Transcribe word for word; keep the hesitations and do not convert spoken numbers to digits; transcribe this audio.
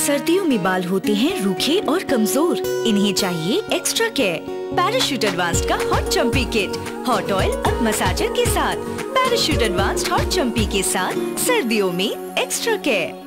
सर्दियों में बाल होते हैं रूखे और कमजोर, इन्हें चाहिए एक्स्ट्रा केयर। पैराशूट एडवांस्ड का hot champi kit, hot oil अब मसाजर के साथ। पैराशूट एडवांस्ड हॉट चम्पी के साथ सर्दियों में एक्स्ट्रा केयर।